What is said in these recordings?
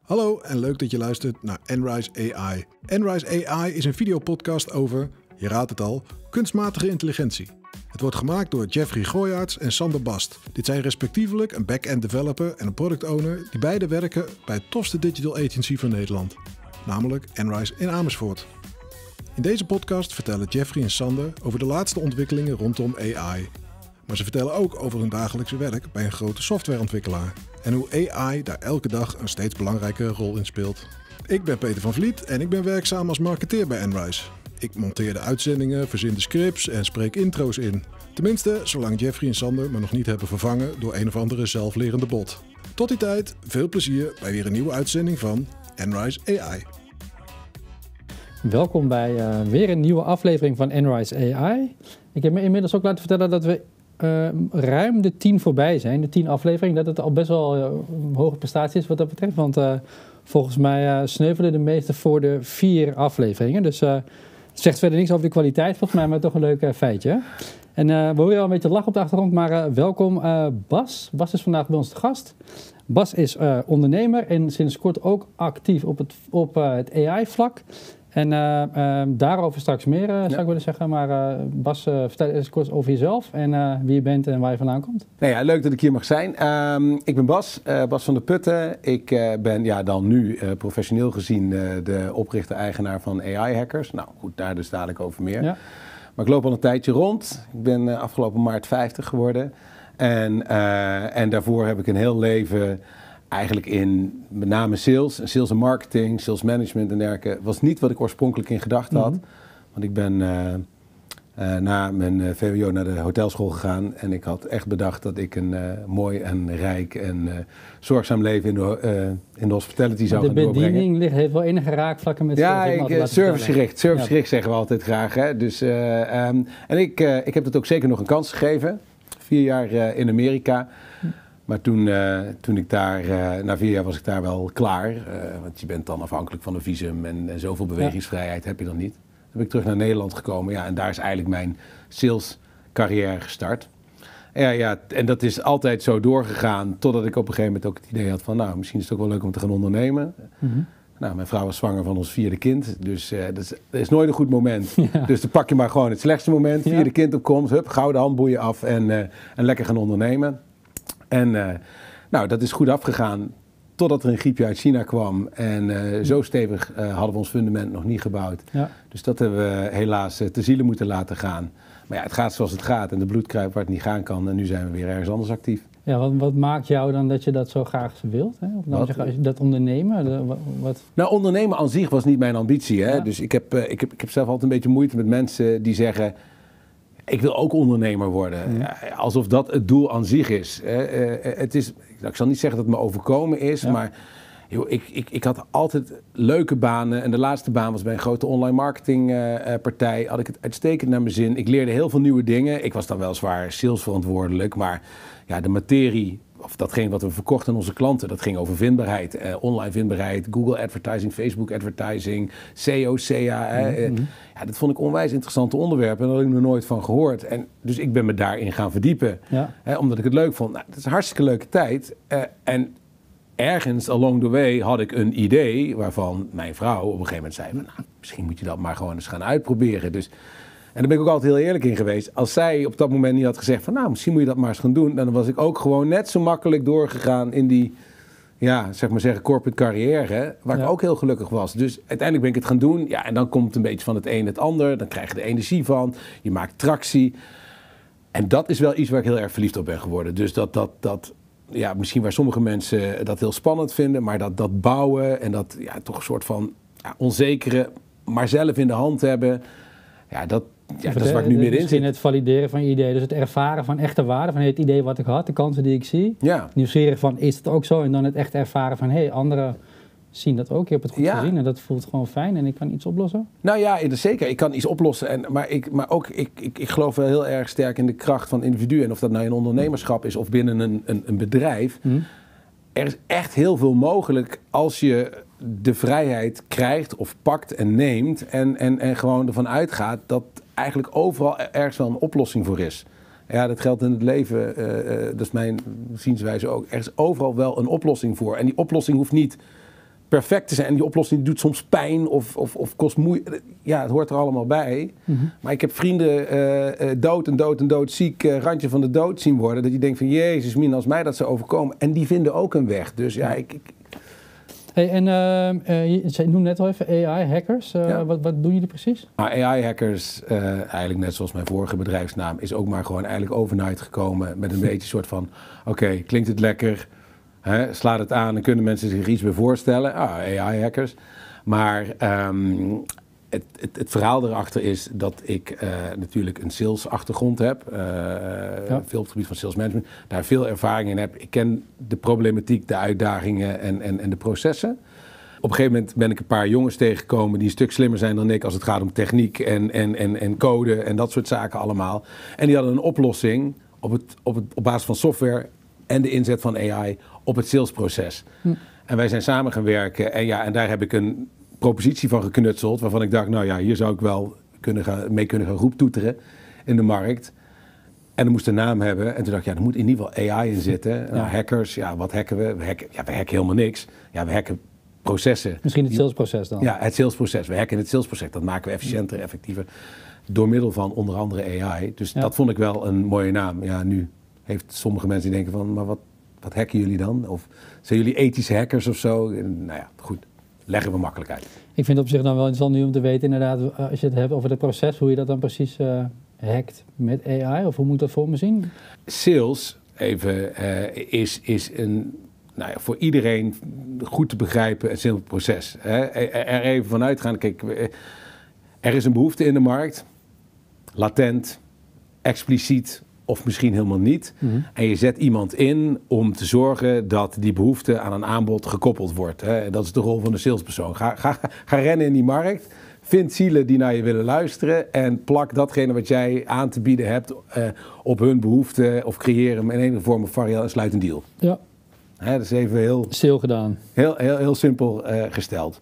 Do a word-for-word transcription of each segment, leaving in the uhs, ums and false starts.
Hallo en leuk dat je luistert naar Enrise A I. Enrise A I is een videopodcast over, je raadt het al, kunstmatige intelligentie. Het wordt gemaakt door Jeffrey Gooyaerts en Sander Bast. Dit zijn respectievelijk een back-end developer en een product owner die beide werken bij het tofste digital agency van Nederland, namelijk Enrise in Amersfoort. In deze podcast vertellen Jeffrey en Sander over de laatste ontwikkelingen rondom A I. Maar ze vertellen ook over hun dagelijkse werk bij een grote softwareontwikkelaar en hoe A I daar elke dag een steeds belangrijkere rol in speelt. Ik ben Peter van Vliet en ik ben werkzaam als marketeer bij Enrise. Ik monteer de uitzendingen, verzin de scripts en spreek intro's in. Tenminste, zolang Jeffrey en Sander me nog niet hebben vervangen door een of andere zelflerende bot. Tot die tijd, veel plezier bij weer een nieuwe uitzending van Enrise A I. Welkom bij uh, weer een nieuwe aflevering van Enrise A I. Ik heb me inmiddels ook laten vertellen dat we uh, ruim de tien voorbij zijn. De tien afleveringen, dat het al best wel uh, een hoge prestatie is wat dat betreft. Want uh, volgens mij uh, sneuvelen de meeste voor de vier afleveringen. Dus uh, het zegt verder niks over de kwaliteit volgens mij, maar toch een leuk uh, feitje. En uh, we horen al een beetje lachen op de achtergrond, maar uh, welkom uh, Bas. Bas is vandaag bij ons te gast. Bas is uh, ondernemer en sinds kort ook actief op het, op, uh, het A I-vlak. En uh, uh, daarover straks meer, uh, zou ja. ik willen zeggen. Maar uh, Bas, uh, vertel eens kort over jezelf en uh, wie je bent en waar je vandaan komt. Nou ja, leuk dat ik hier mag zijn. Um, ik ben Bas, uh, Bas van der Putten. Ik uh, ben ja, dan nu uh, professioneel gezien uh, de oprichter-eigenaar van A I-hackers. Nou goed, daar dus dadelijk over meer. Ja. Maar ik loop al een tijdje rond. Ik ben uh, afgelopen maart vijftig geworden. En, uh, en daarvoor heb ik een heel leven eigenlijk in met name sales, sales en marketing, sales management en dergelijke. Was niet wat ik oorspronkelijk in gedachten had. Mm-hmm. Want ik ben uh, uh, na mijn uh, V W O naar de hotelschool gegaan. En ik had echt bedacht dat ik een uh, mooi en rijk en uh, zorgzaam leven in de, uh, in de hospitality zou de gaan doorbrengen. De bediening ligt, heeft wel enige raakvlakken met ja, ik, uh, servicegericht. Servicegericht ja. zeggen we altijd graag. Hè? Dus, uh, um, en ik, uh, ik heb het ook zeker nog een kans gegeven. Vier jaar uh, in Amerika. Maar toen, uh, toen ik daar, uh, na vier jaar was ik daar wel klaar. Uh, want je bent dan afhankelijk van een visum en, en zoveel bewegingsvrijheid heb je dan niet. Toen ben ik terug naar Nederland gekomen. Ja, en daar is eigenlijk mijn sales carrière gestart. Ja, ja, en dat is altijd zo doorgegaan totdat ik op een gegeven moment ook het idee had van nou, misschien is het ook wel leuk om te gaan ondernemen. Mm-hmm. Nou, mijn vrouw was zwanger van ons vierde kind, dus uh, dat, is, dat is nooit een goed moment. Ja. Dus dan pak je maar gewoon het slechtste moment, vierde ja. kind op komst, hup, gouden handboeien af en, uh, en lekker gaan ondernemen. En uh, nou, dat is goed afgegaan totdat er een griepje uit China kwam. En uh, zo stevig uh, hadden we ons fundament nog niet gebouwd. Ja. Dus dat hebben we helaas uh, te ziele moeten laten gaan. Maar ja, het gaat zoals het gaat en de bloed kruipt waar het niet gaan kan. En nu zijn we weer ergens anders actief. Ja, wat, wat maakt jou dan dat je dat zo graag wilt? Hè? Of dan zeg, als je dat ondernemen? De, wat? Nou, ondernemen aan zich was niet mijn ambitie. Hè? Ja. Dus ik heb, uh, ik, heb, ik heb zelf altijd een beetje moeite met mensen die zeggen, ik wil ook ondernemer worden. Ja. Alsof dat het doel aan zich is. Uh, uh, het is ik zal niet zeggen dat het me overkomen is, ja. maar joh, ik, ik, ik had altijd leuke banen. En de laatste baan was bij een grote online marketingpartij. Uh, had ik het uitstekend naar mijn zin. Ik leerde heel veel nieuwe dingen. Ik was dan wel zwaar salesverantwoordelijk, maar ja, de materie, of datgene wat we verkochten aan onze klanten, dat ging over vindbaarheid. Uh, online vindbaarheid, Google advertising, Facebook advertising, S E O, C A. Mm-hmm. Uh, ja, dat vond ik onwijs interessante onderwerpen en daar had ik nog nooit van gehoord. En dus ik ben me daarin gaan verdiepen, ja. uh, omdat ik het leuk vond. Nou, dat is een hartstikke leuke tijd. Uh, en ergens along the way had ik een idee waarvan mijn vrouw op een gegeven moment zei van, nou, misschien moet je dat maar gewoon eens gaan uitproberen. Dus, en daar ben ik ook altijd heel eerlijk in geweest. Als zij op dat moment niet had gezegd van, nou, misschien moet je dat maar eens gaan doen, dan was ik ook gewoon net zo makkelijk doorgegaan in die, ja, zeg maar zeggen, corporate carrière, waar ja. ik ook heel gelukkig was. Dus uiteindelijk ben ik het gaan doen. Ja, en dan komt het een beetje van het een het ander. Dan krijg je er energie van. Je maakt tractie. En dat is wel iets waar ik heel erg verliefd op ben geworden. Dus dat, dat, dat ja, misschien waar sommige mensen dat heel spannend vinden, maar dat, dat bouwen en dat ja, toch een soort van ja, onzekere, maar zelf in de hand hebben, ja, dat, ja, dat is waar ik nu middenin zit. Misschien het valideren van je idee, dus het ervaren van echte waarde, van hey, het idee wat ik had, de kansen die ik zie. Ja. Nieuwsgierig van, is het ook zo? En dan het echt ervaren van, hé, hey, anderen zien dat ook, ik heb het goed ja. gezien en dat voelt gewoon fijn en ik kan iets oplossen. Nou ja, zeker, ik kan iets oplossen, en, maar, ik, maar ook, ik, ik, ik geloof wel heel erg sterk in de kracht van individuen. En of dat nou in ondernemerschap is of binnen een, een, een bedrijf. Hmm. Er is echt heel veel mogelijk als je de vrijheid krijgt of pakt en neemt en, en, en gewoon ervan uitgaat dat eigenlijk overal ergens wel een oplossing voor is. Ja, dat geldt in het leven, uh, uh, dat is mijn zienswijze ook. Er is overal wel een oplossing voor. En die oplossing hoeft niet perfect te zijn. En die oplossing doet soms pijn of, of, of kost moeite. Ja, het hoort er allemaal bij. Mm-hmm. Maar ik heb vrienden uh, dood en dood en dood ziek, uh, randje van de dood zien worden. Dat je denkt van, jezus, min als mij dat ze overkomen. En die vinden ook een weg. Dus ja, ik... ik Hey, en uh, uh, je noemde net al even A I-hackers. Uh, ja. wat, wat doen jullie precies? A I-hackers, uh, eigenlijk net zoals mijn vorige bedrijfsnaam, is ook maar gewoon eigenlijk overnight gekomen met een beetje soort van, oké, okay, klinkt het lekker, hè, slaat het aan en kunnen mensen zich iets bij voorstellen. Ah, A I-hackers. Maar um, het, het, het verhaal erachter is dat ik uh, natuurlijk een sales-achtergrond heb. Uh, ja. Veel op het gebied van sales management. Daar veel ervaring in heb. Ik ken de problematiek, de uitdagingen en, en, en de processen. Op een gegeven moment ben ik een paar jongens tegengekomen die een stuk slimmer zijn dan ik als het gaat om techniek en, en, en, en code en dat soort zaken allemaal. En die hadden een oplossing op, het, op, het, op basis van software en de inzet van A I op het salesproces. Hm. En wij zijn samen gaan werken en, ja, en daar heb ik een propositie van geknutseld, waarvan ik dacht, nou ja, hier zou ik wel kunnen gaan, mee kunnen gaan roeptoeteren in de markt. En dat moest een naam hebben. En toen dacht ik, ja, er moet in ieder geval A I in zitten. Ja. Nou, hackers, ja, wat hacken we? We hacken, ja, we hacken helemaal niks. Ja, we hacken processen. Misschien het salesproces dan? Ja, het salesproces. We hacken het salesproces. Dat maken we efficiënter, effectiever. Door middel van onder andere A I. Dus ja. dat vond ik wel een mooie naam. Ja, nu heeft sommige mensen die denken van, maar wat, wat hacken jullie dan? Of zijn jullie ethische hackers of zo? Nou ja, goed. Leggen we makkelijk uit. Ik vind het op zich dan wel interessant nu om te weten, inderdaad, als je het hebt over het proces, hoe je dat dan precies uh, hackt met A I, of hoe moet dat voor me zien? Sales, even, uh, is, is een, nou ja, voor iedereen goed te begrijpen een simpel proces. Hè? Er even vanuit gaan, kijk, er is een behoefte in de markt, latent, expliciet, of misschien helemaal niet. Mm-hmm. En je zet iemand in om te zorgen dat die behoefte aan een aanbod gekoppeld wordt. Hè. Dat is de rol van de salespersoon. Ga, ga, ga rennen in die markt. Vind zielen die naar je willen luisteren. En plak datgene wat jij aan te bieden hebt uh, op hun behoefte. Of creëer hem in enige vorm of variant en sluit een deal. Ja. Hè, dat is even heel... Stil gedaan. Heel, heel, heel simpel uh, gesteld.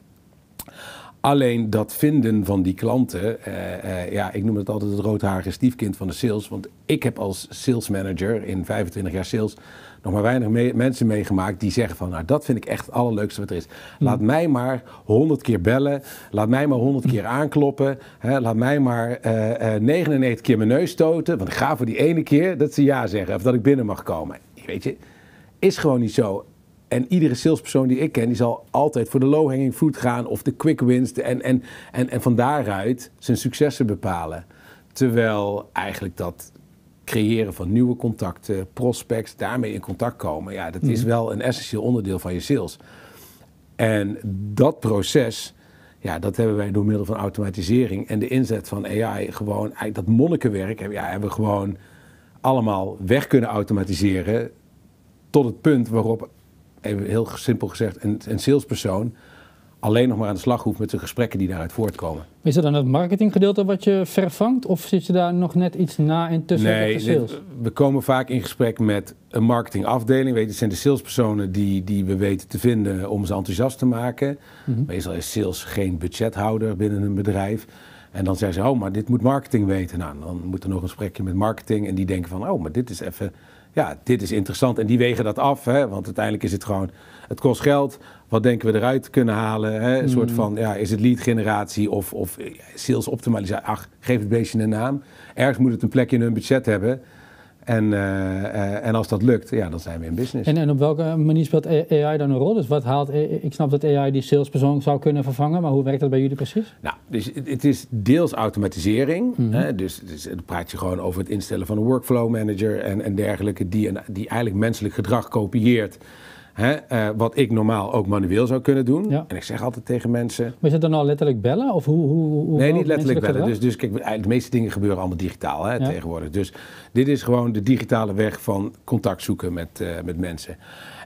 Alleen dat vinden van die klanten, uh, uh, ja, ik noem het altijd het roodharige stiefkind van de sales. Want ik heb als sales manager in vijfentwintig jaar sales nog maar weinig me- mensen meegemaakt die zeggen van, nou, dat vind ik echt het allerleukste wat er is. Laat mm. mij maar honderd keer bellen, laat mij maar honderd keer aankloppen, hè, laat mij maar uh, uh, negenennegentig keer mijn neus stoten, want ik ga voor die ene keer dat ze ja zeggen of dat ik binnen mag komen. Weet je, is gewoon niet zo. En iedere salespersoon die ik ken, die zal altijd voor de low-hanging fruit gaan of de quick wins en, en, en, en van daaruit zijn successen bepalen. Terwijl eigenlijk dat creëren van nieuwe contacten, prospects, daarmee in contact komen, ja, dat is wel een essentieel onderdeel van je sales. En dat proces, ja, dat hebben wij door middel van automatisering en de inzet van A I gewoon, eigenlijk dat monnikenwerk, ja, hebben we gewoon allemaal weg kunnen automatiseren tot het punt waarop, even heel simpel gezegd, een, een salespersoon alleen nog maar aan de slag hoeft met de gesprekken die daaruit voortkomen. Is dat dan het marketinggedeelte wat je vervangt of zit je daar nog net iets na in tussen nee, de sales? Nee, we komen vaak in gesprek met een marketingafdeling. Weet je, het zijn de salespersonen die, die we weten te vinden om ze enthousiast te maken. Mm-hmm. Meestal is sales geen budgethouder binnen een bedrijf. En dan zeggen ze, oh, maar dit moet marketing weten. Nou, dan moet er nog een gesprekje met marketing en die denken van, oh, maar dit is even... Ja, dit is interessant en die wegen dat af, hè, want uiteindelijk is het gewoon, het kost geld. Wat denken we eruit kunnen halen? Hè? Een mm. soort van, ja, is het lead generatie of, of sales optimalisatie? Ach, geef het beestje een naam. Ergens moet het een plekje in hun budget hebben. En, uh, uh, en als dat lukt, ja, dan zijn we in business. En, en op welke manier speelt A I dan een rol? Dus wat haalt, ik snap dat A I die salespersoon zou kunnen vervangen, maar hoe werkt dat bij jullie precies? Nou, dus het is deels automatisering. Mm-hmm. Hè? Dus, dus dan praat je gewoon over het instellen van een workflow manager en, en dergelijke, die, die eigenlijk menselijk gedrag kopieert. Hè, uh, wat ik normaal ook manueel zou kunnen doen. Ja. En ik zeg altijd tegen mensen... Maar is het dan al letterlijk bellen? Of hoe, hoe, hoe nee, niet letterlijk bellen. Dus, dus kijk, de meeste dingen gebeuren allemaal digitaal, hè, ja. tegenwoordig. Dus dit is gewoon de digitale weg van contact zoeken met, uh, met mensen.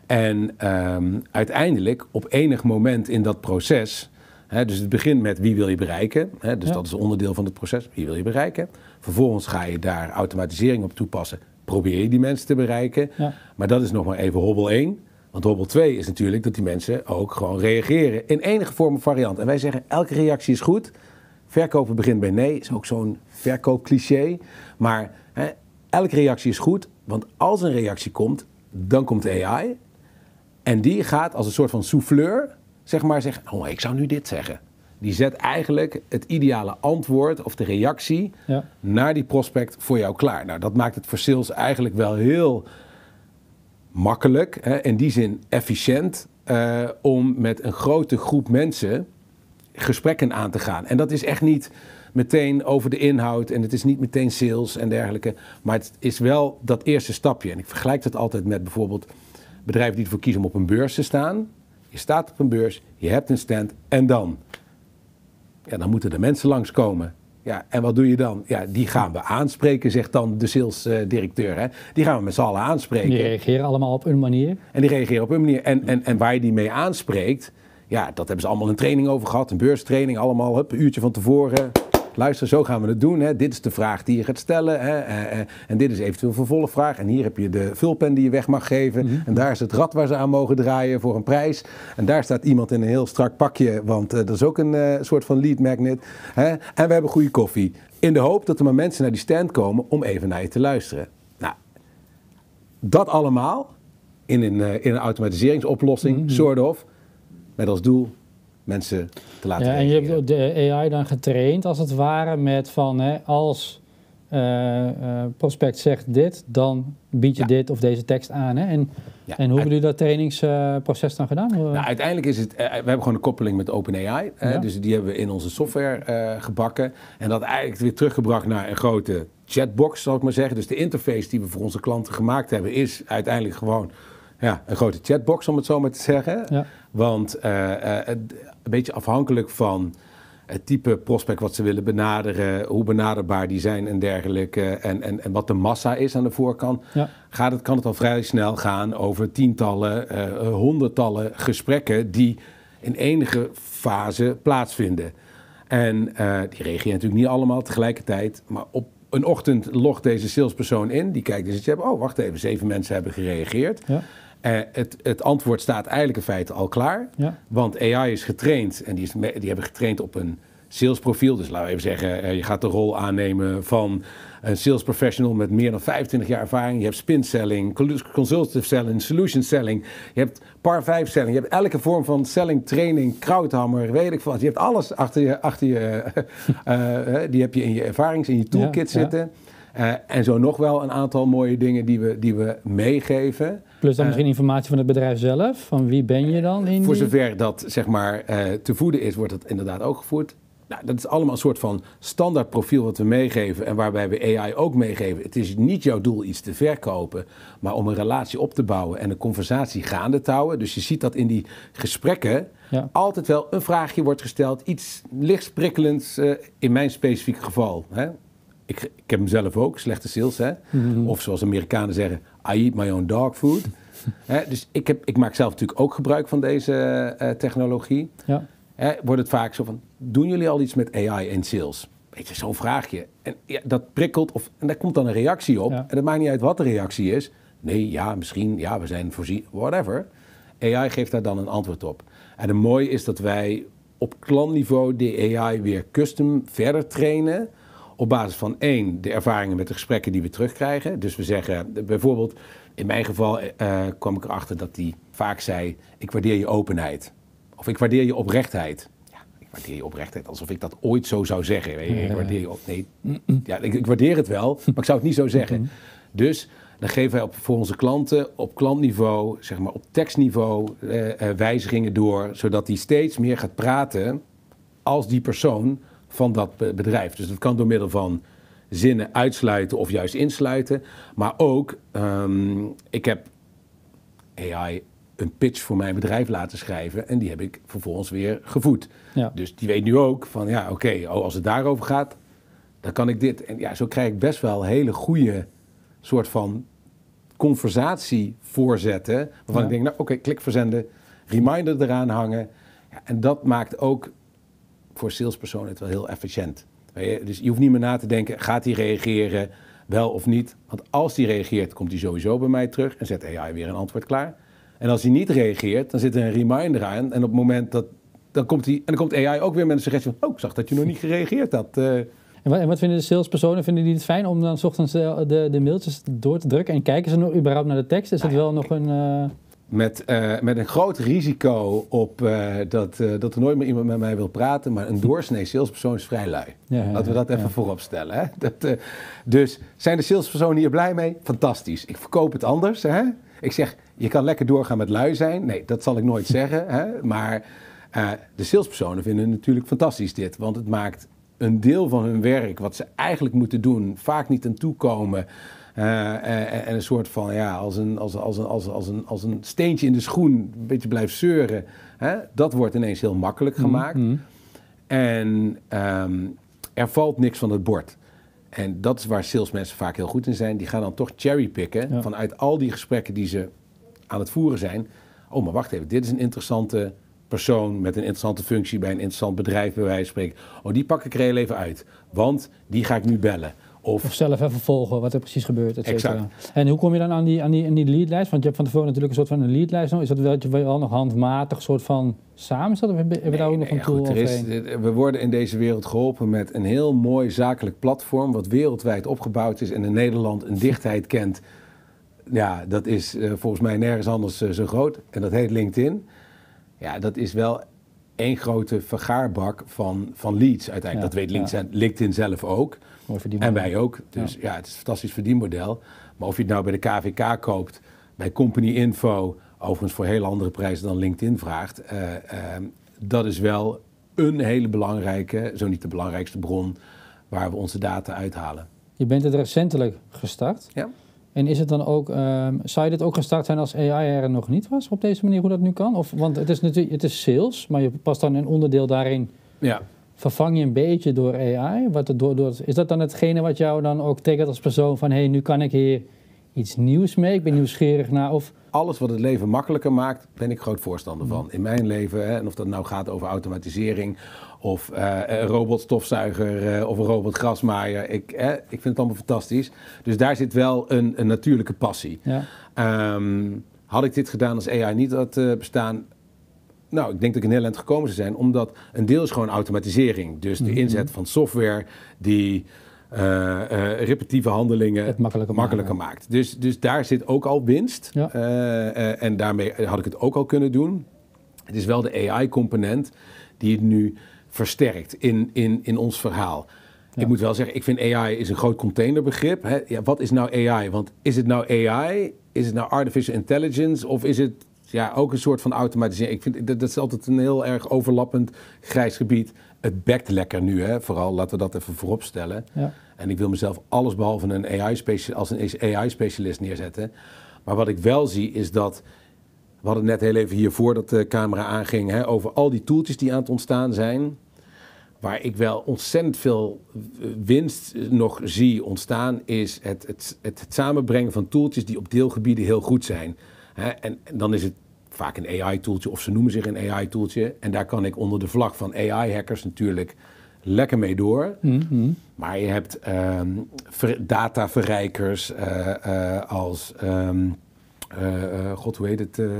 En um, uiteindelijk, op enig moment in dat proces... Hè, dus het begint met wie wil je bereiken. Hè, dus ja. dat is onderdeel van het proces. Wie wil je bereiken? Vervolgens ga je daar automatisering op toepassen. Probeer je die mensen te bereiken. Ja. Maar dat is nog maar even hobbel één. Want hobbel twee is natuurlijk dat die mensen ook gewoon reageren in enige vorm of variant. En wij zeggen, elke reactie is goed. Verkopen begint bij nee, is ook zo'n verkoopcliché. Maar hè, elke reactie is goed, want als een reactie komt, dan komt A I. En die gaat als een soort van souffleur, zeg maar zegt, oh, ik zou nu dit zeggen. Die zet eigenlijk het ideale antwoord of de reactie ja. naar die prospect voor jou klaar. Nou, dat maakt het voor sales eigenlijk wel heel makkelijk, hè, in die zin efficiënt, uh, om met een grote groep mensen gesprekken aan te gaan. En dat is echt niet meteen over de inhoud en het is niet meteen sales en dergelijke, maar het is wel dat eerste stapje. En ik vergelijk dat altijd met bijvoorbeeld bedrijven die ervoor kiezen om op een beurs te staan. Je staat op een beurs, je hebt een stand en dan? Ja, dan moeten de mensen langskomen. Ja, en wat doe je dan? Ja, die gaan we aanspreken, zegt dan de salesdirecteur. Hè? Die gaan we met z'n allen aanspreken. Die reageren allemaal op hun manier. En die reageren op hun manier. En, en, en waar je die mee aanspreekt, ja, dat hebben ze allemaal een training over gehad. Een beurstraining, allemaal hup, een uurtje van tevoren. Luister, zo gaan we het doen. Hè. Dit is de vraag die je gaat stellen. Hè. En dit is eventueel een vervolgvraag. En hier heb je de vulpen die je weg mag geven. Mm-hmm. En daar is het rad waar ze aan mogen draaien voor een prijs. En daar staat iemand in een heel strak pakje. Want uh, dat is ook een uh, soort van lead magnet. Hè. En we hebben goede koffie. In de hoop dat er maar mensen naar die stand komen om even naar je te luisteren. Nou, dat allemaal in een, uh, in een automatiseringsoplossing, mm-hmm. sort of. Met als doel mensen te laten ja, reageren. En je hebt de A I dan getraind als het ware met van hè, als uh, uh, prospect zegt dit, dan bied je ja. dit of deze tekst aan. Hè? En, ja, en hoe hebben jullie dat trainingsproces uh, dan gedaan? Nou, uiteindelijk is het, uh, we hebben gewoon een koppeling met OpenAI. Uh, ja. Dus die hebben we in onze software uh, gebakken. En dat eigenlijk weer teruggebracht naar een grote chatbox, zal ik maar zeggen. Dus de interface die we voor onze klanten gemaakt hebben is uiteindelijk gewoon ja, een grote chatbox, om het zo maar te zeggen. Ja. Want uh, uh, een beetje afhankelijk van het type prospect wat ze willen benaderen, hoe benaderbaar die zijn en dergelijke, en, en, en wat de massa is aan de voorkant, ja. gaat het, kan het al vrij snel gaan over tientallen, uh, honderdtallen gesprekken die in enige fase plaatsvinden. En uh, die reageren natuurlijk niet allemaal tegelijkertijd, maar op een ochtend logt deze salespersoon in, die kijkt in zijn chat, oh wacht even, zeven mensen hebben gereageerd. Ja. Uh, het, het antwoord staat eigenlijk in feite al klaar, ja. want A I is getraind en die, is me, die hebben getraind op een salesprofiel. Dus laten we even zeggen, uh, je gaat de rol aannemen van een sales professional met meer dan vijfentwintig jaar ervaring. Je hebt spin selling, consultative selling, solution selling. Je hebt par vijf selling. Je hebt elke vorm van selling, training, krauthammer, weet ik wat. Je hebt alles achter je, achter je uh, uh, die heb je in je ervarings, in je toolkit ja, zitten. Ja. Uh, en zo nog wel een aantal mooie dingen die we, die we meegeven. Plus dan misschien uh, informatie van het bedrijf zelf. Van wie ben je dan? In voor die... zover dat zeg maar uh, te voeden is, wordt het inderdaad ook gevoerd. Nou, dat is allemaal een soort van standaard profiel wat we meegeven en waarbij we A I ook meegeven. Het is niet jouw doel iets te verkopen, maar om een relatie op te bouwen en een conversatie gaande te houden. Dus je ziet dat in die gesprekken ja. altijd wel een vraagje wordt gesteld, iets lichts prikkelends uh, in mijn specifieke geval. Hè? Ik, ik heb hem zelf ook, slechte sales. Hè? Mm-hmm. Of zoals Amerikanen zeggen, I eat my own dog food. Hè? Dus ik, heb, ik maak zelf natuurlijk ook gebruik van deze uh, technologie. Ja. Hè, wordt het vaak zo van, doen jullie al iets met A I en sales? Weet je, zo'n vraagje. En ja, dat prikkelt, of, en daar komt dan een reactie op. Ja. En dat maakt niet uit wat de reactie is. Nee, ja, misschien, ja, we zijn voorzien, whatever. A I geeft daar dan een antwoord op. En het mooie is dat wij op klantniveau de A I weer custom verder trainen. Op basis van één, de ervaringen met de gesprekken die we terugkrijgen. Dus we zeggen, bijvoorbeeld, in mijn geval uh, kwam ik erachter dat hij vaak zei, ik waardeer je openheid. Of ik waardeer je oprechtheid. Ja, ik waardeer je oprechtheid, alsof ik dat ooit zo zou zeggen. Weet je, ik waardeer je op, nee, ja, ik, ik waardeer het wel, maar ik zou het niet zo zeggen. Dus dan geven wij op, voor onze klanten op klantniveau, zeg maar op tekstniveau, uh, uh, wijzigingen door, zodat die steeds meer gaat praten als die persoon van dat bedrijf. Dus dat kan door middel van zinnen uitsluiten of juist insluiten. Maar ook, um, ik heb A I een pitch voor mijn bedrijf laten schrijven en die heb ik vervolgens weer gevoed. Ja. Dus die weet nu ook van ja, oké, okay, oh, als het daarover gaat, dan kan ik dit. En ja, zo krijg ik best wel hele goede soort van conversatie voorzetten, waarvan ja. ik denk, nou oké, okay, klik verzenden, reminder eraan hangen. Ja, en dat maakt ook voor salespersonen het wel heel efficiënt. Dus je hoeft niet meer na te denken, gaat hij reageren, wel of niet? Want als hij reageert, komt hij sowieso bij mij terug en zet A I weer een antwoord klaar. En als hij niet reageert, dan zit er een reminder aan. En op het moment dat, dan komt hij, en dan komt A I ook weer met een suggestie van, oh, ik zag dat je nog niet gereageerd had. Uh, En wat, en wat vinden de salespersonen? Vinden die het fijn om dan 's ochtends de, de, de mailtjes door te drukken? En kijken ze nog überhaupt naar de tekst? Is het nou ja, wel nog een... Uh... Met, uh, met een groot risico op uh, dat, uh, dat er nooit meer iemand met mij wil praten. Maar een doorsnee salespersoon is vrij lui. Ja, ja, Laten we dat even ja. voorop stellen. Hè? Dat, uh, dus zijn de salespersonen hier blij mee? Fantastisch. Ik verkoop het anders. Hè? Ik zeg, je kan lekker doorgaan met lui zijn. Nee, dat zal ik nooit zeggen. Hè? Maar uh, de salespersonen vinden natuurlijk fantastisch dit. Want het maakt een deel van hun werk, wat ze eigenlijk moeten doen, vaak niet aan toekomen. Uh, en, en een soort van, ja, als een, als, als, een, als, als, een, als een steentje in de schoen, een beetje blijft zeuren. Hè? Dat wordt ineens heel makkelijk gemaakt. Mm-hmm. En um, er valt niks van het bord. En dat is waar salesmensen vaak heel goed in zijn. Die gaan dan toch cherrypicken ja. vanuit al die gesprekken die ze aan het voeren zijn. Oh, maar wacht even, dit is een interessante persoon met een interessante functie bij een interessant bedrijf, bij wijze van spreken. Oh, die pak ik er heel even uit, want die ga ik nu bellen. Of, of zelf even volgen wat er precies gebeurt, et cetera. En hoe kom je dan aan die, aan, die, aan die leadlijst? Want je hebt van tevoren natuurlijk een soort van een leadlijst. Is dat wel, dat je wel nog handmatig soort van samenzet? Of hebben we nee, daar ook nog nee, een tool goed, er is, We worden in deze wereld geholpen met een heel mooi zakelijk platform, wat wereldwijd opgebouwd is en in Nederland een dichtheid kent. Ja, dat is uh, volgens mij nergens anders uh, zo groot. En dat heet LinkedIn. Ja, dat is wel één grote vergaarbak van, van leads uiteindelijk. Ja, dat weet LinkedIn, ja. LinkedIn zelf ook. En wij ook. Dus ja. ja, het is een fantastisch verdienmodel. Maar of je het nou bij de K V K koopt, bij Company Info, overigens voor heel andere prijzen dan LinkedIn vraagt, uh, uh, dat is wel een hele belangrijke, zo niet de belangrijkste bron, waar we onze data uithalen. Je bent het recentelijk gestart. Ja. En is het dan ook, um, zou je dit ook gestart zijn als A I er nog niet was op deze manier, hoe dat nu kan? Of, want het is natuurlijk, het is sales, maar je past dan een onderdeel daarin. Ja. Vervang je een beetje door A I? Wat het door, door, is dat dan hetgene wat jou dan ook triggert als persoon van, hé, hey, nu kan ik hier iets nieuws mee, ik ben nieuwsgierig naar, of... Alles wat het leven makkelijker maakt, ben ik groot voorstander van. In mijn leven, hè, en of dat nou gaat over automatisering, of uh, een robotstofzuiger, uh, of een robotgrasmaaier. Ik, eh, ik vind het allemaal fantastisch. Dus daar zit wel een, een natuurlijke passie. Ja. Um, had ik dit gedaan als A I niet had uh, bestaan... Nou, ik denk dat ik een heel eind gekomen zou zijn, omdat een deel is gewoon automatisering. Dus de mm-hmm. inzet van software die uh, uh, repetitieve handelingen het makkelijker, makkelijker maakt. maakt. Dus, dus daar zit ook al winst. Ja. Uh, uh, en daarmee had ik het ook al kunnen doen. Het is wel de A I-component die het nu versterkt in, in, in ons verhaal. Ja. Ik moet wel zeggen, ik vind A I is een groot containerbegrip. Hè? Ja, wat is nou A I? Want is het nou A I? Is het nou artificial intelligence? Of is het ja, ook een soort van automatisering? Ik vind dat, dat is altijd een heel erg overlappend grijs gebied. Het bekt lekker nu, hè? Vooral laten we dat even voorop stellen. Ja. En ik wil mezelf allesbehalve een A I-specialist, als een A I-specialist neerzetten. Maar wat ik wel zie is dat, we hadden het net heel even hier voordat de camera aanging, hè, over al die tooltjes die aan het ontstaan zijn. Waar ik wel ontzettend veel winst nog zie ontstaan, is het, het, het, het samenbrengen van tooltjes die op deelgebieden heel goed zijn. He, en, en dan is het vaak een A I-tooltje, of ze noemen zich een A I-tooltje. En daar kan ik onder de vlag van A I-hackers natuurlijk lekker mee door. Mm-hmm. Maar je hebt um, ver, dataverrijkers uh, uh, als, um, uh, uh, god hoe heet het? Uh,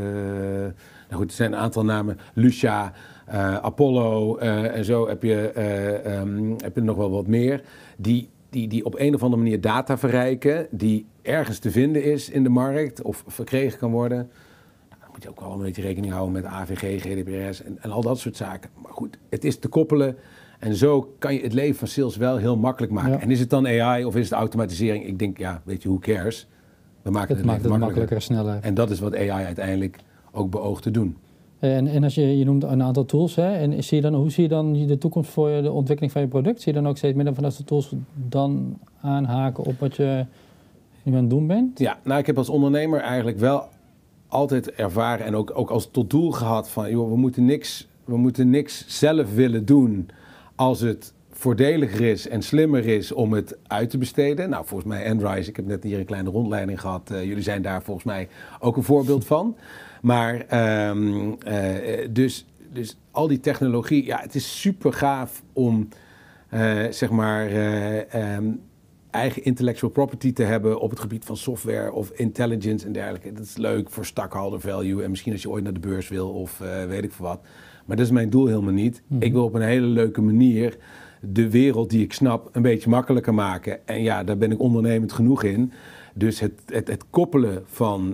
nou goed, er zijn een aantal namen. Lucia, uh, Apollo uh, en zo heb je, uh, um, heb je nog wel wat meer. Die, die, die op een of andere manier data verrijken, die ergens te vinden is in de markt of verkregen kan worden. Nou, dan moet je ook wel een beetje rekening houden met A V G, G D P R S en, en al dat soort zaken. Maar goed, het is te koppelen en zo kan je het leven van sales wel heel makkelijk maken. Ja. En is het dan A I of is het automatisering? Ik denk, ja, weet je, who cares? We maken het, het maakt het makkelijker. makkelijker, sneller. En dat is wat A I uiteindelijk ook beoogt te doen. En, en als je, je noemt een aantal tools, hè, en zie je dan, hoe zie je dan de toekomst voor de ontwikkeling van je product? Zie je dan ook steeds meer van als de tools dan aanhaken op wat je nu aan het doen bent? Ja, nou ik heb als ondernemer eigenlijk wel altijd ervaren en ook, ook als tot doel gehad van, joh, we moeten niks, we moeten niks zelf willen doen als het voordeliger is en slimmer is om het uit te besteden. Nou, volgens mij Enrise, ik heb net hier een kleine rondleiding gehad. Uh, jullie zijn daar volgens mij ook een voorbeeld van. Maar um, uh, dus, dus al die technologie, ja, het is super gaaf om uh, zeg maar uh, um, eigen intellectual property te hebben op het gebied van software of intelligence en dergelijke. Dat is leuk voor stockholder value en misschien als je ooit naar de beurs wil of uh, weet ik veel wat. Maar dat is mijn doel helemaal niet. Mm-hmm. Ik wil op een hele leuke manier de wereld die ik snap een beetje makkelijker maken. En ja, daar ben ik ondernemend genoeg in. Dus het, het, het koppelen van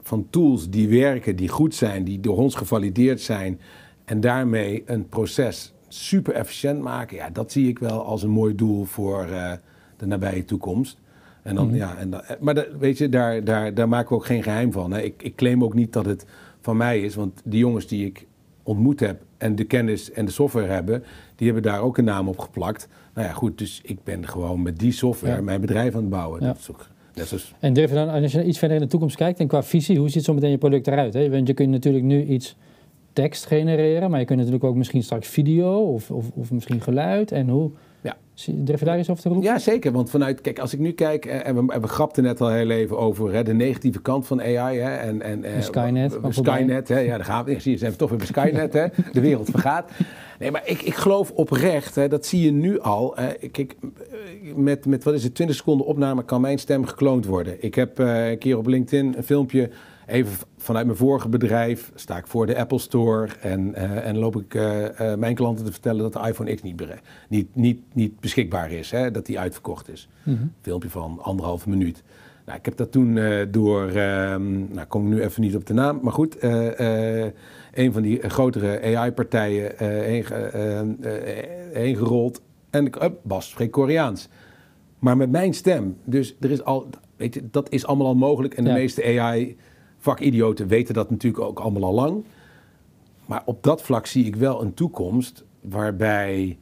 van tools die werken, die goed zijn, die door ons gevalideerd zijn en daarmee een proces super efficiënt maken, ja, dat zie ik wel als een mooi doel voor uh, de nabije toekomst. En dan, mm-hmm. ja, en dan, maar dat, weet je, daar, daar, daar maken we ook geen geheim van. Hè. Ik, ik claim ook niet dat het van mij is, want die jongens die ik ontmoet heb en de kennis en de software hebben, die hebben daar ook een naam op geplakt. Nou ja, goed, dus ik ben gewoon met die software ja. mijn bedrijf aan het bouwen. Ja. Dat is ook, dat is... En durf je dan, als je iets verder in de toekomst kijkt en qua visie, hoe ziet zo meteen je product eruit? Hè? Want je kunt natuurlijk nu iets tekst genereren, maar je kunt natuurlijk ook misschien straks video of, of, of misschien geluid. En hoe... Ja. Durf je daar eens over te roepen? Ja, zeker. Want vanuit, kijk, als ik nu kijk, en we, en we grapten net al heel even over hè, de negatieve kant van A I. Hè, en, en, en Skynet. Uh, Skynet, hè, ja, daar gaan we. Zie je, zijn we toch weer bij Skynet, hè? De wereld vergaat. Nee, maar ik, ik geloof oprecht, hè, dat zie je nu al. Hè, kijk, met, met wat is het, twintig seconden opname kan mijn stem gekloond worden. Ik heb uh, een keer op LinkedIn een filmpje. Even vanuit mijn vorige bedrijf sta ik voor de Apple Store en, uh, en loop ik uh, uh, mijn klanten te vertellen dat de iPhone X niet, niet, niet, niet beschikbaar is, hè, dat die uitverkocht is. Mm-hmm. Filmpje van anderhalve minuut. Nou, ik heb dat toen uh, door, uh, nou kom ik nu even niet op de naam, maar goed, uh, uh, een van die grotere A I-partijen uh, heen, uh, uh, heen gerold en ik, uh, Bas spreekt Koreaans. Maar met mijn stem, dus er is al, weet je, dat is allemaal al mogelijk en de ja. meeste A I vakidioten weten dat natuurlijk ook allemaal al lang. Maar op dat vlak zie ik wel een toekomst waarbij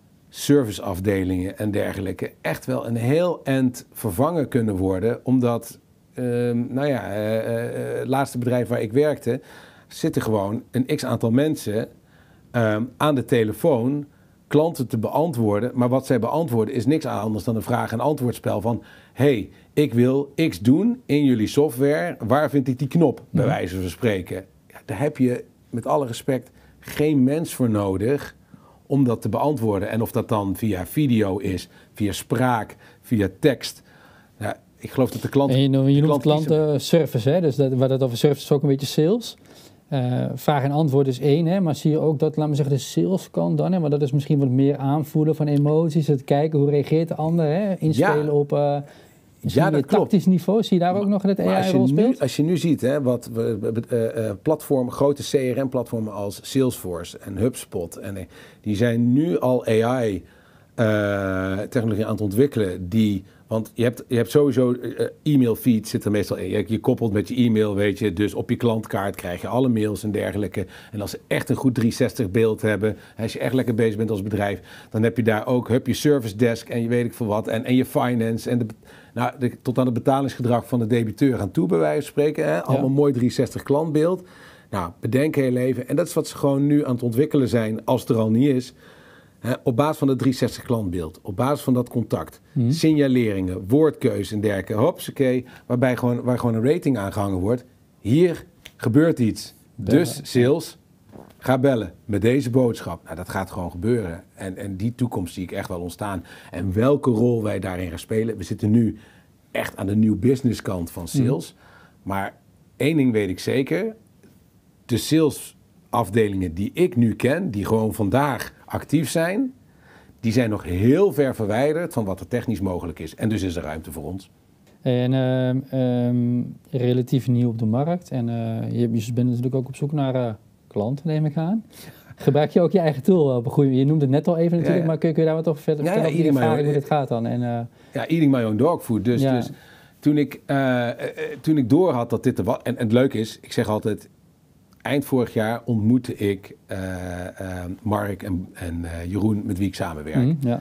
serviceafdelingen en dergelijke echt wel een heel eind vervangen kunnen worden. Omdat, uh, nou ja, het uh, uh, laatste bedrijf waar ik werkte, zitten gewoon een x-aantal mensen uh, aan de telefoon klanten te beantwoorden. Maar wat zij beantwoorden is niks anders dan een vraag- en antwoordspel van hey, ik wil X doen in jullie software. Waar vind ik die knop, bij wijze van spreken? Ja, daar heb je, met alle respect, geen mens voor nodig om dat te beantwoorden. En of dat dan via video is, via spraak, via tekst. Ja, ik geloof dat de klant... En je, je noemt klanten service, hè? Dus dat, waar dat over service is ook een beetje sales. Uh, vraag en antwoord is één, hè? Maar zie je ook dat, laten we zeggen, de sales kant dan, hè? Maar dat is misschien wat meer aanvoelen van emoties, het kijken hoe reageert de ander, hè? Inspelen ja. op... Uh, Ja, dat klopt. Tactisch niveau, zie je daar ook nog dat A I-rol speelt? Als je nu ziet, hè, wat we, uh, uh, platformen, grote C R M-platformen als Salesforce en HubSpot, en, uh, die zijn nu al A I-technologie uh, aan het ontwikkelen. Die, want je hebt, je hebt sowieso, uh, e-mail feed zit er meestal in. Je, je koppelt met je e-mail, weet je, dus op je klantkaart krijg je alle mails en dergelijke. En als ze echt een goed driehonderdzestig beeld hebben, als je echt lekker bezig bent als bedrijf, dan heb je daar ook heb je service desk en je weet ik veel wat, en, en je finance en de... Nou, de, tot aan het betalingsgedrag van de debiteur aan toe, bij wijze van spreken. Hè? Allemaal ja. mooi driehonderdzestig klantbeeld. Nou, bedenk heel even. En dat is wat ze gewoon nu aan het ontwikkelen zijn, als het er al niet is. Hè? Op basis van dat driehonderdzestig klantbeeld. Op basis van dat contact. Hmm. Signaleringen, woordkeuze en dergelijke. Hopsakee. Waarbij gewoon, waar gewoon een rating aangehangen wordt. Hier gebeurt iets. Bellen. Dus sales, ga bellen met deze boodschap. Nou, dat gaat gewoon gebeuren. En, en die toekomst zie ik echt wel ontstaan. En welke rol wij daarin gaan spelen. We zitten nu echt aan de nieuw business kant van sales. Mm. Maar één ding weet ik zeker. De salesafdelingen die ik nu ken, die gewoon vandaag actief zijn, die zijn nog heel ver verwijderd van wat er technisch mogelijk is. En dus is er ruimte voor ons. En uh, um, relatief nieuw op de markt. En uh, je bent natuurlijk ook op zoek naar uh, klanten, neem ik aan. Gebruik je ook je eigen tool op een goede manier? Je noemde het net al even natuurlijk, ja, ja. maar kun je, kun je daar wat over verder vertellen? Ja, ja, over die ervaring, hoe dit gaat dan? En, uh, ja, eating my own dog food. Dus, ja. dus toen, ik, uh, uh, toen ik door had dat dit er was... En, en het leuke is, ik zeg altijd... Eind vorig jaar ontmoette ik uh, uh, Mark en, en uh, Jeroen, met wie ik samenwerk. Mm, ja.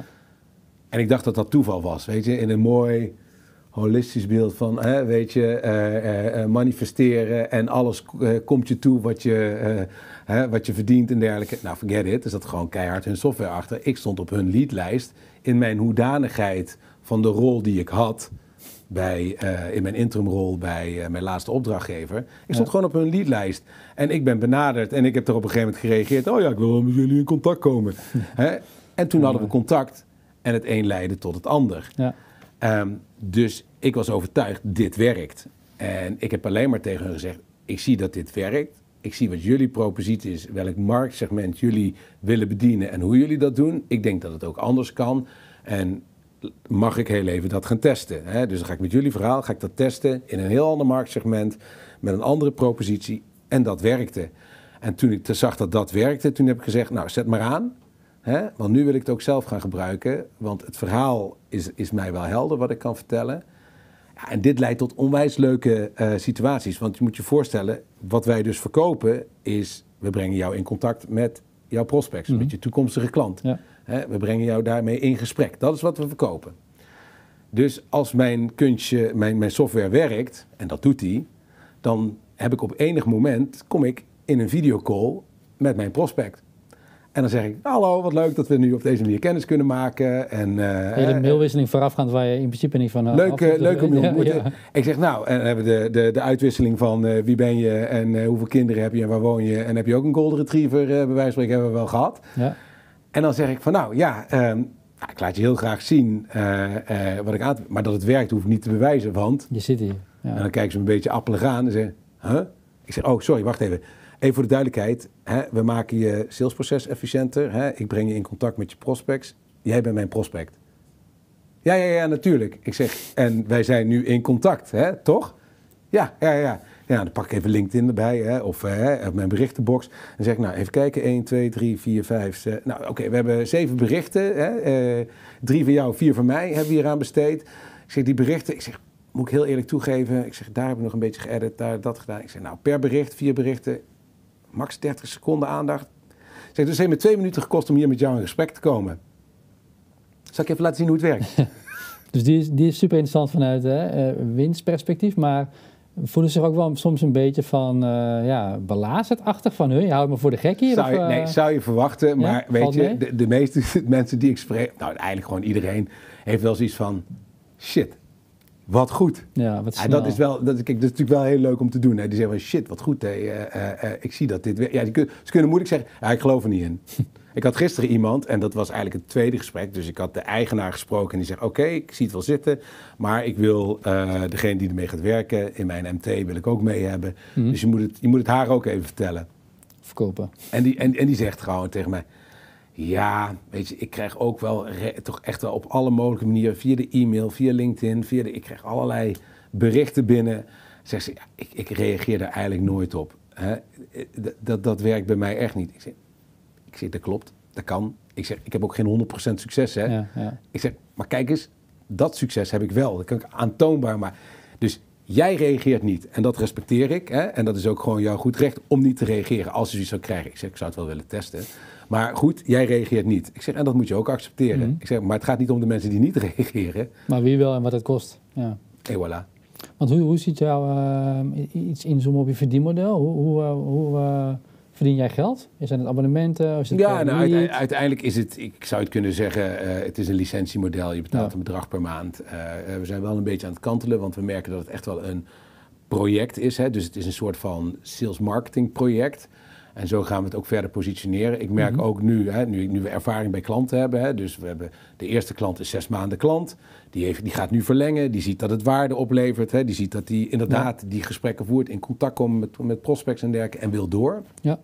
En ik dacht dat dat toeval was, weet je, in een mooi holistisch beeld van, hè, weet je, uh, uh, manifesteren en alles uh, komt je toe wat je, uh, hè, wat je verdient en dergelijke. Nou, forget it, er zat gewoon keihard hun software achter. Ik stond op hun leadlijst in mijn hoedanigheid van de rol die ik had bij, uh, in mijn interimrol bij uh, mijn laatste opdrachtgever. Ik stond ja. gewoon op hun leadlijst. En ik ben benaderd en ik heb er op een gegeven moment gereageerd. Oh ja, ik wil wel met jullie in contact komen. Hè? En toen ja, hadden we contact en het een leidde tot het ander. Ja. Um, dus ik was overtuigd, dit werkt. En ik heb alleen maar tegen hen gezegd, ik zie dat dit werkt. Ik zie wat jullie propositie is, welk marktsegment jullie willen bedienen en hoe jullie dat doen. Ik denk dat het ook anders kan. En mag ik heel even dat gaan testen. Hè? Dus dan ga ik met jullie verhaal, ga ik dat testen in een heel ander marktsegment, met een andere propositie. En dat werkte. En toen ik zag dat dat werkte, toen heb ik gezegd, nou zet maar aan. Hè? Want nu wil ik het ook zelf gaan gebruiken. Want het verhaal is, is mij wel helder wat ik kan vertellen. Ja, en dit leidt tot onwijs leuke uh, situaties. Want je moet je voorstellen, wat wij dus verkopen is, we brengen jou in contact met jouw prospects, mm-hmm. met je toekomstige klant. Ja. Hè? We brengen jou daarmee in gesprek. Dat is wat we verkopen. Dus als mijn kunstje, mijn, mijn software werkt, en dat doet hij, dan heb ik op enig moment, kom ik in een videocall met mijn prospect. En dan zeg ik, hallo, wat leuk dat we nu op deze manier kennis kunnen maken. En, uh, hele mailwisseling voorafgaand waar je in principe niet van... Uh, leuke, leuke mail. Ja, ja. Ik zeg, nou, en dan hebben we de, de, de uitwisseling van uh, wie ben je en uh, hoeveel kinderen heb je en waar woon je. En heb je ook een golden retriever, uh, bij wijze van spreken, hebben we wel gehad. Ja. En dan zeg ik van, nou ja, um, ik laat je heel graag zien uh, uh, wat ik aan... Maar dat het werkt hoef ik niet te bewijzen, want... Je zit hier. Ja. En dan kijken ze me een beetje appelig aan en zeggen, huh? Ik zeg, oh, sorry, wacht even. Even voor de duidelijkheid, hè, we maken je salesproces efficiënter. Hè, ik breng je in contact met je prospects. Jij bent mijn prospect. Ja, ja, ja, natuurlijk. Ik zeg, en wij zijn nu in contact, hè, toch? Ja, ja, ja. Ja, dan pak ik even LinkedIn erbij, hè, of hè, mijn berichtenbox. Dan zeg ik, nou, even kijken, één, twee, drie, vier, vijf, zes. Nou, oké, okay, we hebben zeven berichten. Hè, eh, drie van jou, vier van mij hebben we hier aan besteed. Ik zeg, die berichten, ik zeg, moet ik heel eerlijk toegeven. Ik zeg, daar heb ik nog een beetje geëdit, daar dat gedaan. Ik zeg, nou, per bericht, vier berichten. Max dertig seconden aandacht. Zeg, dus het heeft me twee minuten gekost om hier met jou in gesprek te komen. Zal ik even laten zien hoe het werkt? Dus die is, die is super interessant vanuit hè, uh, winstperspectief, maar voelen ze zich ook wel soms een beetje van, uh, ja, belazerd-achtig van, je houdt me voor de gek hier? Zou je, of, uh... Nee, zou je verwachten, maar ja, weet je, de, de meeste mensen die ik spreek, nou eigenlijk gewoon iedereen, heeft wel zoiets van, shit. Wat goed. Ja, wat ja, dat is wel, dat, kijk, dat is natuurlijk wel heel leuk om te doen. Hè. Die zeggen van shit, wat goed. Hè. Uh, uh, uh, ik zie dat dit werkt. Ja, die kun, ze kunnen moeilijk zeggen, ja, ik geloof er niet in. Ik had gisteren iemand, en dat was eigenlijk het tweede gesprek. Dus ik had de eigenaar gesproken en die zegt, oké, okay, ik zie het wel zitten. Maar ik wil uh, degene die ermee gaat werken, in mijn M T wil ik ook mee hebben. Mm-hmm. Dus je moet, het, je moet het haar ook even vertellen. Verkopen. En die, en, en die zegt gewoon tegen mij, ja, weet je, ik krijg ook wel re- toch echt wel op alle mogelijke manieren, via de e-mail, via LinkedIn, via de, ik krijg allerlei berichten binnen. Zegt ze, ja, ik, ik reageer daar eigenlijk nooit op. Hè? Dat, dat, dat werkt bij mij echt niet. Ik zeg, ik zeg, dat klopt, dat kan. Ik zeg, ik heb ook geen honderd procent succes, hè. Ja, ja. Ik zeg, maar kijk eens, dat succes heb ik wel. Dat kan ik aantoonbaar maken. Dus jij reageert niet en dat respecteer ik. Hè? En dat is ook gewoon jouw goed recht om niet te reageren als je zoiets zou krijgen. Ik zeg, ik zou het wel willen testen. Maar goed, jij reageert niet. Ik zeg, en dat moet je ook accepteren. Mm-hmm. Ik zeg, maar het gaat niet om de mensen die niet reageren. Maar wie wel en wat het kost. Ja. En voilà. Want hoe, hoe ziet jou uh, iets inzoomen op je verdienmodel? Hoe, hoe, uh, hoe uh, verdien jij geld? Zijn het abonnementen? Is het ja, nou, uite- uiteindelijk is het, ik zou het kunnen zeggen, uh, het is een licentiemodel. Je betaalt ja. een bedrag per maand. Uh, uh, we zijn wel een beetje aan het kantelen, want we merken dat het echt wel een project is. Hè? Dus het is een soort van sales marketing project. En zo gaan we het ook verder positioneren. Ik merk mm-hmm. ook nu, hè, nu, nu we ervaring bij klanten hebben. Hè, dus we hebben de eerste klant is zes maanden klant. Die, heeft, die gaat nu verlengen. Die ziet dat het waarde oplevert. Hè, die ziet dat hij inderdaad ja. die gesprekken voert. In contact komt met, met prospects en dergelijke. En wil door. Ja.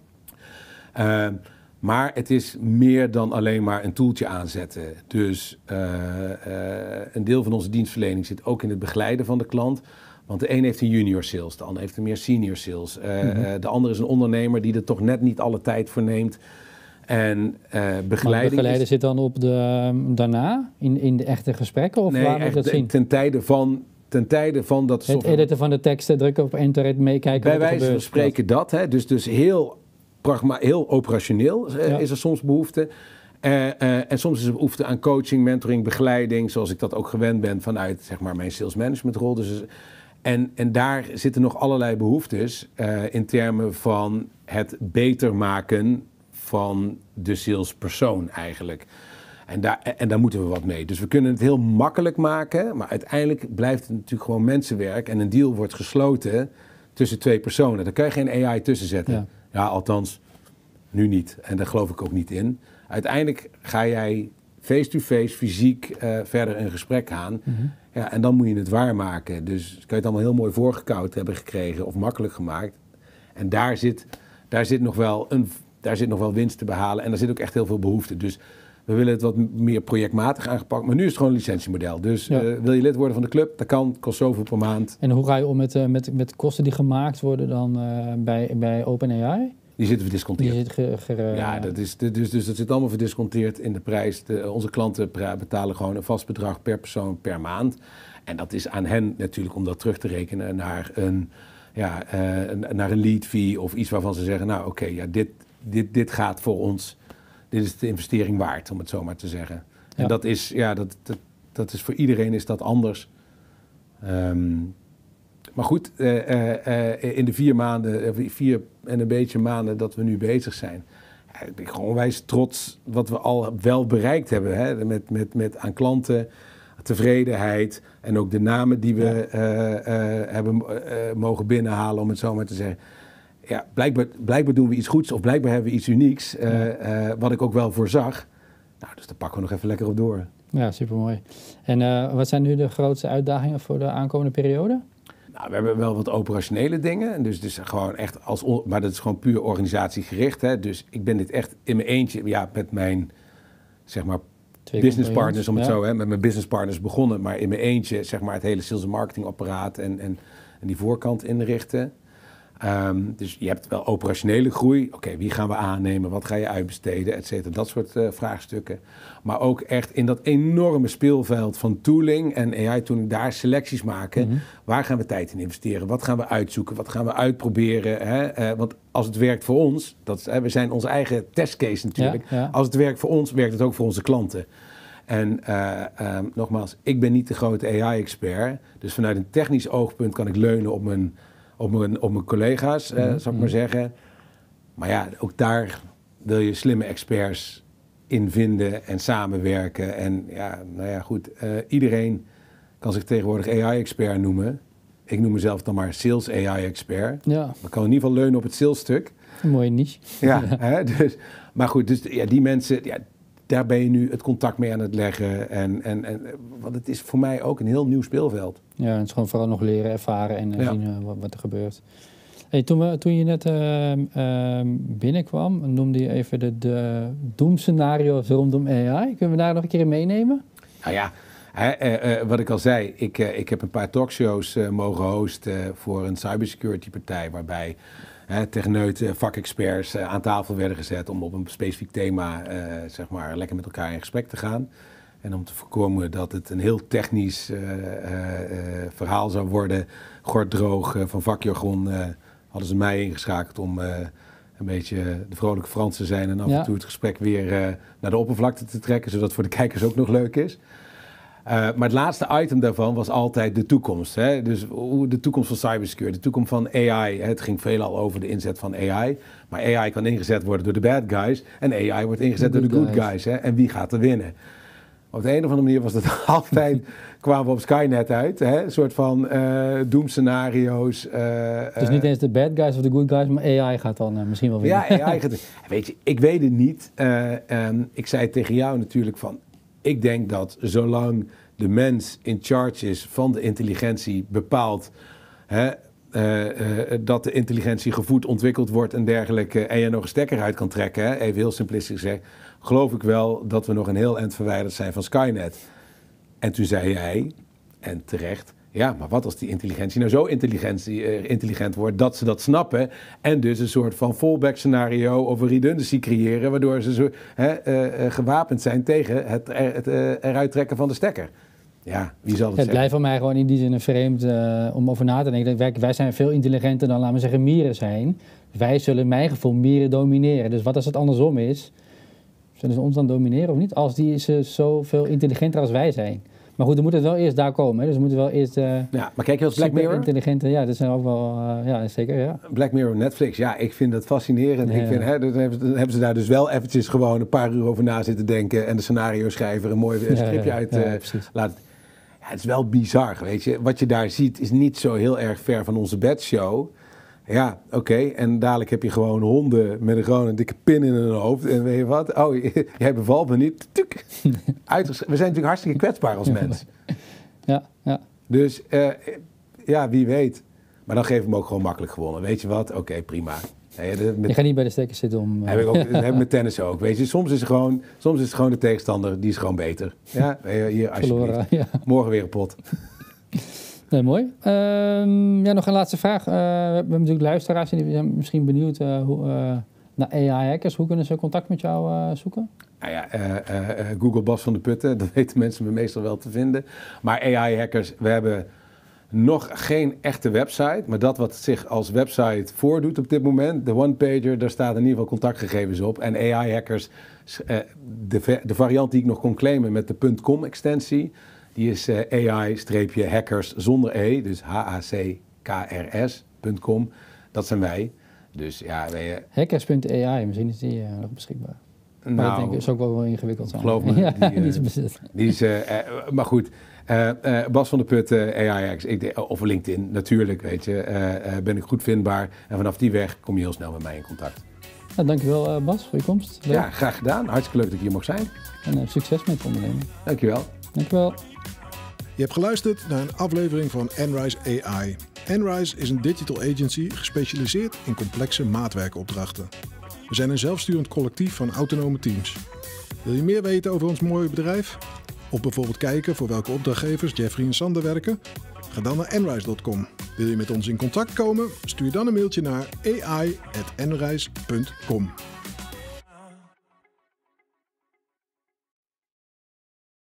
Uh, maar het is meer dan alleen maar een toeltje aanzetten. Dus uh, uh, een deel van onze dienstverlening zit ook in het begeleiden van de klant. Want de een heeft een junior sales, de ander heeft een meer senior sales. Uh, mm-hmm. uh, de ander is een ondernemer die er toch net niet alle tijd voor neemt. En uh, begeleiding maar begeleiden is... zit dan op de, daarna, in, in de echte gesprekken? Of nee, waar moet je dat zien? Ten tijde van, ten tijde van dat... Het software... editen van de teksten, drukken op enter, meekijken. Bij wijze van spreken dat. Hè, dus, dus heel, pragma, heel operationeel uh, ja. is er soms behoefte. Uh, uh, en soms is er behoefte aan coaching, mentoring, begeleiding. Zoals ik dat ook gewend ben vanuit zeg maar, mijn sales management rol. Dus... En, en daar zitten nog allerlei behoeftes uh, in termen van het beter maken van de salespersoon eigenlijk. En daar, en daar moeten we wat mee. Dus we kunnen het heel makkelijk maken, maar uiteindelijk blijft het natuurlijk gewoon mensenwerk. En een deal wordt gesloten tussen twee personen. Daar kan je geen A I tussen zetten. Ja, ja althans, nu niet. En daar geloof ik ook niet in. Uiteindelijk ga jij face-to-face, fysiek uh, verder een gesprek aan. Mm-hmm. Ja, en dan moet je het waarmaken. Dus kan je het allemaal heel mooi voorgekoud hebben gekregen of makkelijk gemaakt. En daar zit, daar zit, nog, wel een, daar zit nog wel winst te behalen. En daar zit ook echt heel veel behoefte. Dus We willen het wat meer projectmatig aangepakt. Maar nu is het gewoon een licentiemodel. Dus Ja. uh, wil je lid worden van de club? Dat kan, kost zoveel per maand. En hoe ga je om met, uh, met, met kosten die gemaakt worden dan uh, bij, bij OpenAI? Die zitten verdisconteerd. Die zit ge, ge, uh, ja, dat is, dus, dus dat zit allemaal verdisconteerd in de prijs. De, onze klanten betalen gewoon een vast bedrag per persoon per maand. En dat is aan hen natuurlijk om dat terug te rekenen naar een, ja, uh, naar een lead fee of iets waarvan ze zeggen, nou oké, okay, ja, dit, dit, dit gaat voor ons, dit is de investering waard, om het zo maar te zeggen. Ja. En dat is, ja, dat, dat, dat is voor iedereen is dat anders. Um, maar goed, uh, uh, uh, in de vier maanden, vier en een beetje maanden dat we nu bezig zijn, ik ben gewoon onwijs trots wat we al wel bereikt hebben, hè, met, met, met aan klanten. Tevredenheid en ook de namen die we ja. uh, uh, hebben uh, mogen binnenhalen, om het zo maar te zeggen. Ja, blijkbaar, blijkbaar doen we iets goeds of blijkbaar hebben we iets unieks, uh, uh, wat ik ook wel voorzag. Nou, dus daar pakken we nog even lekker op door. Ja, supermooi. En uh, wat zijn nu de grootste uitdagingen voor de aankomende periode? Nou, we hebben wel wat operationele dingen, dus, dus gewoon echt als, maar dat is gewoon puur organisatiegericht. Hè? Dus ik ben dit echt in mijn eentje, ja, met mijn, zeg maar, business partners, om het ja. zo, hè, met mijn business partners begonnen, maar in mijn eentje, zeg maar, het hele sales en marketing apparaat en, en, en die voorkant inrichten. Um, dus je hebt wel operationele groei. Oké, okay, wie gaan we aannemen? Wat ga je uitbesteden? Et cetera. Dat soort uh, vraagstukken. Maar ook echt in dat enorme speelveld van tooling en A I-tooling, daar selecties maken. Mm-hmm. Waar gaan we tijd in investeren? Wat gaan we uitzoeken? Wat gaan we uitproberen? Hè? Uh, want als het werkt voor ons, dat is, hè, we zijn onze eigen testcase natuurlijk. Ja, ja. Als het werkt voor ons, werkt het ook voor onze klanten. En uh, uh, nogmaals, ik ben niet de grote A I-expert. Dus vanuit een technisch oogpunt kan ik leunen op mijn... Op mijn, op mijn collega's, mm-hmm. uh, zou ik maar zeggen. Maar ja, ook daar wil je slimme experts in vinden en samenwerken. En ja, nou ja, goed. Uh, iedereen kan zich tegenwoordig A I-expert noemen. Ik noem mezelf dan maar sales A I-expert. Ja. Maar kan in ieder geval leunen op het salesstuk. Een mooie niche. Ja, hè, dus, maar goed, dus ja, die mensen... Ja, daar ben je nu het contact mee aan het leggen. En, en, en, want het is voor mij ook een heel nieuw speelveld. Ja, het is gewoon vooral nog leren, ervaren en ja. zien uh, wat, wat er gebeurt. Hey, toen, we, toen je net uh, uh, binnenkwam, noemde je even de, de doemscenario's rondom A I. Kunnen we daar nog een keer in meenemen? Nou ja, hè, uh, uh, wat ik al zei, ik, uh, ik heb een paar talkshows uh, mogen hosten uh, voor een cybersecurity partij, waarbij... He, techneuten, vakexperts uh, aan tafel werden gezet om op een specifiek thema uh, zeg maar, lekker met elkaar in gesprek te gaan. En om te voorkomen dat het een heel technisch uh, uh, uh, verhaal zou worden, gorddroog uh, van vakjargon, uh, hadden ze mij ingeschakeld om uh, een beetje de vrolijke Frans te zijn en af ja. en toe het gesprek weer uh, naar de oppervlakte te trekken, zodat het voor de kijkers ook nog leuk is. Uh, maar het laatste item daarvan was altijd de toekomst. Hè? Dus de toekomst van cybersecurity, de toekomst van A I. Hè? Het ging veelal over de inzet van A I. Maar A I kan ingezet worden door de bad guys. En A I wordt ingezet door de good guys. guys hè? En wie gaat er winnen? Op de een of andere manier was dat altijd... kwamen we op Skynet uit. Hè? Een soort van uh, doemscenario's. Uh, dus niet eens de bad guys of de good guys, maar A I gaat dan uh, misschien wel winnen. Ja, A I gaat... Weet je, ik weet het niet. Uh, um, ik zei tegen jou natuurlijk van... Ik denk dat zolang de mens in charge is van de intelligentie bepaalt... Hè, uh, uh, dat de intelligentie gevoed ontwikkeld wordt en dergelijke... en je nog een stekker uit kan trekken, hè, even heel simplistisch gezegd... geloof ik wel dat we nog een heel eind verwijderd zijn van Skynet. En toen zei jij, en terecht... Ja, maar wat als die intelligentie nou zo intelligentie, uh, intelligent wordt dat ze dat snappen... en dus een soort van fallback scenario of een redundancy creëren... waardoor ze zo, hè, uh, uh, gewapend zijn tegen het, er, het uh, eruit trekken van de stekker. Ja, wie zal het Het zeggen? blijft voor mij gewoon in die zin vreemd uh, om over na te denken. Wij, wij zijn veel intelligenter dan, laten we zeggen, mieren zijn. Wij zullen in mijn gevoel mieren domineren. Dus wat als het andersom is? Zullen ze ons dan domineren of niet? Als die is uh, zoveel intelligenter als wij zijn. Maar goed, dan moet het wel eerst daar komen. Hè? Dus we moeten wel eerst... Uh, ja, maar kijk je als Black Mirror? Intelligente, ja, dat zijn ook wel... Uh, ja, zeker, ja. Black Mirror Netflix, ja, ik vind dat fascinerend. Ja. Ik vind, hè, dan, hebben, dan hebben ze daar dus wel eventjes gewoon een paar uur over na zitten denken... en de scenario schrijver een mooi ja, stripje ja, uit ja, uh, laten... Ja, het is wel bizar, weet je. Wat je daar ziet is niet zo heel erg ver van onze bedshow... Ja, oké. Okay. En dadelijk heb je gewoon honden met een, gewoon een dikke pin in hun hoofd. En weet je wat? Oh, jij bevalt me niet. Tuk. We zijn natuurlijk hartstikke kwetsbaar als mens. Ja, ja. Dus uh, ja, wie weet. Maar dan geef ik hem ook gewoon makkelijk gewonnen. Weet je wat? Oké, okay, prima. Nee, de, met, je gaat niet bij de stekkers zitten om... Uh, heb ik ook, dat heb ik met tennis ook. Weet je, soms is, het gewoon, soms is het gewoon de tegenstander, die is gewoon beter. Ja, hier alsjeblieft. Verloren, ja. Morgen weer een pot. Nee, mooi. Um, ja, nog een laatste vraag. Uh, we hebben natuurlijk luisteraars die zijn misschien benieuwd uh, hoe, uh, naar A I-hackers. Hoe kunnen ze contact met jou uh, zoeken? Nou ja, uh, uh, Google Bas van de Putten, dat weten mensen me meestal wel te vinden. Maar A I-hackers, we hebben nog geen echte website. Maar dat wat zich als website voordoet op dit moment, de one-pager, daar staat in ieder geval contactgegevens op. En A I-hackers, uh, de, de variant die ik nog kon claimen met de .com-extensie, die is uh, A I-hackers zonder E, dus H A C K R S punt com. Dat zijn wij. Dus ja, wij... Hackers punt A I, misschien is die uh, nog beschikbaar. Nou, maar dat denk ik is ook wel wel ingewikkeld zijn. Geloof me. Ja, die, uh, die is bezit. Die is, uh, uh, maar goed, uh, uh, Bas van der Put, uh, A I X, ik, of LinkedIn, natuurlijk, weet je, uh, uh, ben ik goed vindbaar. En vanaf die weg kom je heel snel met mij in contact. Nou, dankjewel uh, Bas voor je komst. Leuk. Ja, graag gedaan. Hartstikke leuk dat ik hier mocht zijn. En uh, succes met het ondernemen. Dankjewel. Dankjewel. Je hebt geluisterd naar een aflevering van Enrise A I. Enrise is een digital agency gespecialiseerd in complexe maatwerkopdrachten. We zijn een zelfsturend collectief van autonome teams. Wil je meer weten over ons mooie bedrijf? Of bijvoorbeeld kijken voor welke opdrachtgevers Jeffrey en Sander werken? Ga dan naar enrise punt com. Wil je met ons in contact komen? Stuur dan een mailtje naar a i at enrise punt com.